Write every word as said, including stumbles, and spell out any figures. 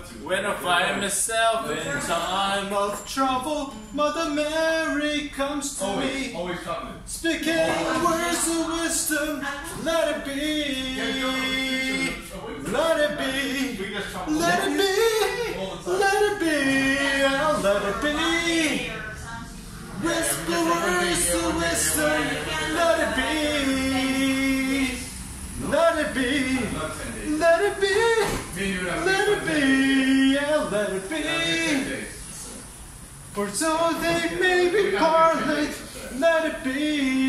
When I find myself in time of trouble, Mother Mary comes to me, speaking words of wisdom. Let it be, let it be, let it be, let it be, oh, let it be. Whisper words of wisdom. Let it be, let it be, let it be, let it be, yeah, let it be. For so they may be parted, let it be.